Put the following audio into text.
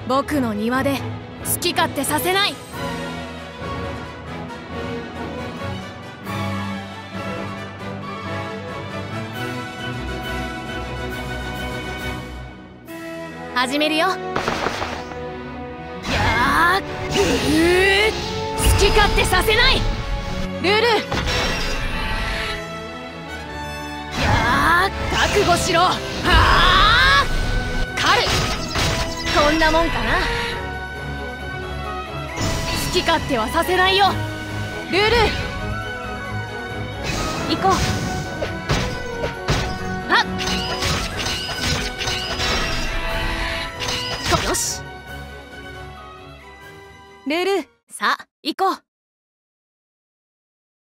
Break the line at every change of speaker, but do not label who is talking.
僕の庭で好き勝手させない。始めるよ。やー、好き勝手させない。ルール、やー、覚悟しろ。はあ、狩る。こんなもんかな。好き勝手はさせないよ。ルール、行こう。はっ、よし。ルール、さあ行こう。